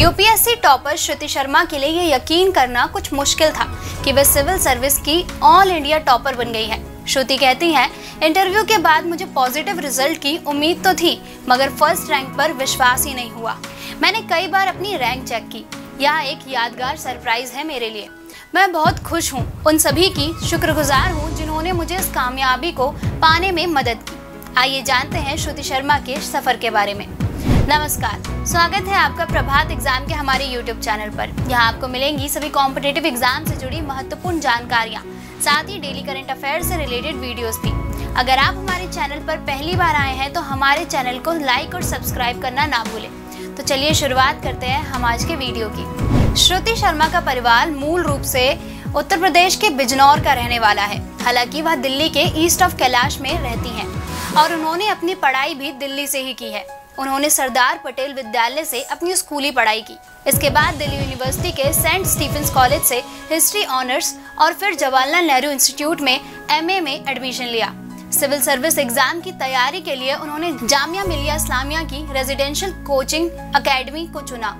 UPSC topper श्रुति शर्मा के लिए ये यकीन करना कुछ मुश्किल था कि वे सिविल सर्विस की ऑल इंडिया टॉपर बन गई है। श्रुति कहती हैं, इंटरव्यू के बाद मुझे पॉजिटिव रिजल्ट की उम्मीद तो थी, मगर फर्स्ट रैंक पर विश्वास ही नहीं हुआ। मैंने कई बार अपनी रैंक चेक की। यह एक यादगार सरप्राइज है मेरे लिए। मैं बहुत खुश हूँ, उन सभी की शुक्रगुजार हूँ जिन्होंने मुझे इस कामयाबी को पाने में मदद की। आइए जानते हैं श्रुति शर्मा के सफर के बारे में। नमस्कार, स्वागत है आपका प्रभात एग्जाम के हमारे YouTube चैनल पर। यहाँ आपको मिलेंगी सभी कॉम्पिटिटिव एग्जाम से जुड़ी महत्वपूर्ण जानकारियाँ, साथ ही डेली करंट अफेयर्स से रिलेटेड वीडियोस भी। अगर आप हमारे चैनल पर पहली बार आए हैं तो हमारे चैनल को लाइक और सब्सक्राइब करना ना भूलें। तो चलिए शुरुआत करते हैं हम आज के वीडियो की। श्रुति शर्मा का परिवार मूल रूप से उत्तर प्रदेश के बिजनौर का रहने वाला है। हालांकि वह दिल्ली के ईस्ट ऑफ कैलाश में रहती हैं और उन्होंने अपनी पढ़ाई भी दिल्ली से ही की है। उन्होंने सरदार पटेल विद्यालय से अपनी स्कूली पढ़ाई की। इसके बाद दिल्ली यूनिवर्सिटी के सेंट स्टीफेंस कॉलेज से हिस्ट्री ऑनर्स और फिर जवाहरलाल नेहरू इंस्टीट्यूट में एमए में एडमिशन लिया। सिविल सर्विस एग्जाम की तैयारी के लिए उन्होंने जामिया मिलिया इस्लामिया की रेजिडेंशियल कोचिंग एकेडमी को चुना।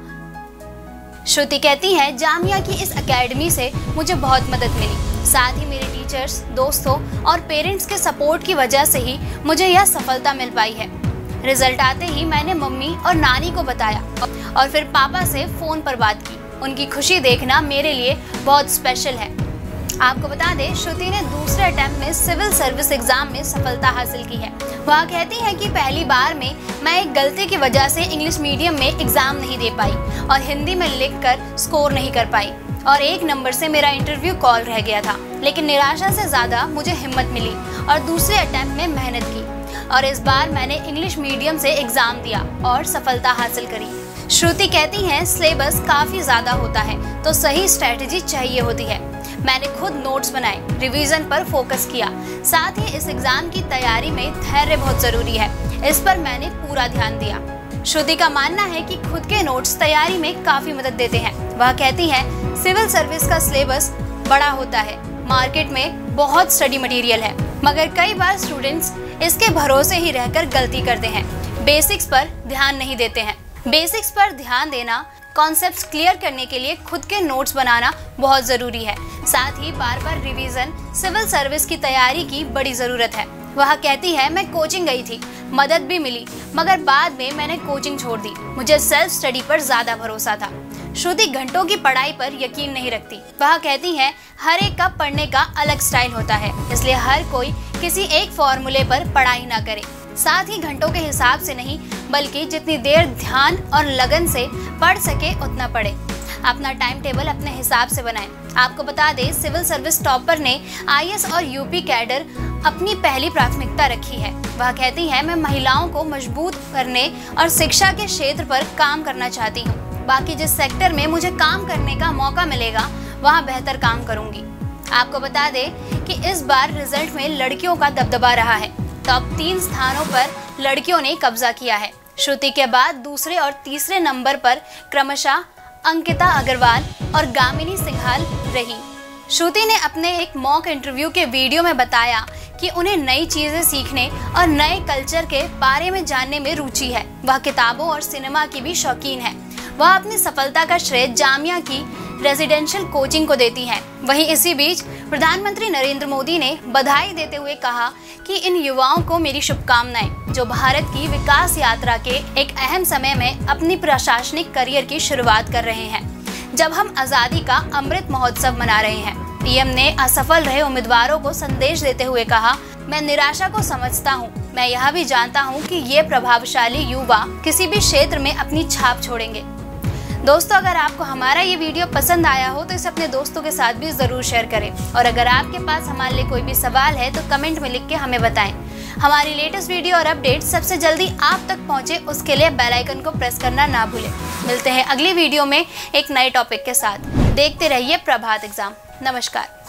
श्रुति कहती है, जामिया की इस एकेडमी से मुझे बहुत मदद मिली। साथ ही मेरे टीचर्स, दोस्तों और पेरेंट्स के सपोर्ट की वजह से ही मुझे यह सफलता मिल पाई है। रिजल्ट आते ही मैंने मम्मी और नानी को बताया और फिर पापा से फोन पर बात की। उनकी खुशी देखना मेरे लिए बहुत स्पेशल है। आपको बता दें, श्रुति ने दूसरे अटेम्प्ट में सिविल सर्विस एग्जाम में सफलता हासिल की है। वह कहती है कि पहली बार में मैं एक गलती की वजह से इंग्लिश मीडियम में एग्जाम नहीं दे पाई और हिंदी में लिखकर स्कोर नहीं कर पाई और 1 नंबर से मेरा इंटरव्यू कॉल रह गया था। लेकिन निराशा से ज्यादा मुझे हिम्मत मिली और दूसरे अटेम्प्ट में मेहनत की और इस बार मैंने इंग्लिश मीडियम से एग्जाम दिया और सफलता हासिल करी। श्रुति कहती हैं, सिलेबस काफी ज्यादा होता है तो सही स्ट्रेटेजी चाहिए होती है। मैंने खुद नोट्स बनाए, रिवीजन पर फोकस किया। साथ ही इस एग्जाम की तैयारी में धैर्य बहुत जरूरी है, इस पर मैंने पूरा ध्यान दिया। श्रुति का मानना है कि खुद के नोट्स तैयारी में काफी मदद देते हैं। वह कहती है, सिविल सर्विस का सिलेबस बड़ा होता है, मार्केट में बहुत स्टडी मटेरियल है, मगर कई बार स्टूडेंट्स इसके भरोसे ही रहकर गलती करते हैं, बेसिक्स पर ध्यान नहीं देते हैं। बेसिक्स पर ध्यान देना, कॉन्सेप्ट्स क्लियर करने के लिए खुद के नोट्स बनाना बहुत ज़रूरी है। साथ ही बार बार रिवीजन सिविल सर्विस की तैयारी की बड़ी ज़रूरत है। वह कहती है, मैं कोचिंग गई थी, मदद भी मिली, मगर बाद में मैंने कोचिंग छोड़ दी। मुझे सेल्फ स्टडी पर ज़्यादा भरोसा था। श्रुति घंटों की पढ़ाई पर यकीन नहीं रखती। वह कहती है, हर एक का पढ़ने का अलग स्टाइल होता है, इसलिए हर कोई किसी एक फॉर्मूले पर पढ़ाई ना करे। साथ ही घंटों के हिसाब से नहीं, बल्कि जितनी देर ध्यान और लगन से पढ़ सके उतना पढ़े। अपना टाइम टेबल अपने हिसाब से बनाएं। आपको बता दें, सिविल सर्विस टॉपर ने आईएएस और यूपी कैडर अपनी पहली प्राथमिकता रखी है। वह कहती है, मैं महिलाओं को मजबूत करने और शिक्षा के क्षेत्र पर काम करना चाहती हूँ। बाकी जिस सेक्टर में मुझे काम करने का मौका मिलेगा वहाँ बेहतर काम करूँगी। आपको बता दें कि इस बार रिजल्ट में लड़कियों का दबदबा रहा है। टॉप 3 स्थानों पर लड़कियों ने कब्जा किया है। श्रुति के बाद दूसरे और तीसरे नंबर पर क्रमशः अंकिता अग्रवाल और गामिनी सिंघाल रही। श्रुति ने अपने एक मॉक इंटरव्यू के वीडियो में बताया कि उन्हें नई चीजें सीखने और नए कल्चर के बारे में जानने में रुचि है। वह किताबों और सिनेमा की भी शौकीन है। वह अपनी सफलता का श्रेय जामिया की रेजिडेंशियल कोचिंग को देती हैं। वहीं इसी बीच प्रधानमंत्री नरेंद्र मोदी ने बधाई देते हुए कहा कि इन युवाओं को मेरी शुभकामनाएं, जो भारत की विकास यात्रा के एक अहम समय में अपनी प्रशासनिक करियर की शुरुआत कर रहे हैं, जब हम आज़ादी का अमृत महोत्सव मना रहे हैं। पीएम ने असफल रहे उम्मीदवारों को संदेश देते हुए कहा, मैं निराशा को समझता हूँ। मैं यह भी जानता हूँ कि ये प्रभावशाली युवा किसी भी क्षेत्र में अपनी छाप छोड़ेंगे। दोस्तों, अगर आपको हमारा ये वीडियो पसंद आया हो तो इसे अपने दोस्तों के साथ भी ज़रूर शेयर करें और अगर आपके पास हमारे लिए कोई भी सवाल है तो कमेंट में लिख के हमें बताएं। हमारी लेटेस्ट वीडियो और अपडेट सबसे जल्दी आप तक पहुंचे, उसके लिए बेल आइकन को प्रेस करना ना भूलें। मिलते हैं अगली वीडियो में एक नए टॉपिक के साथ। देखते रहिए प्रभात एग्जाम। नमस्कार।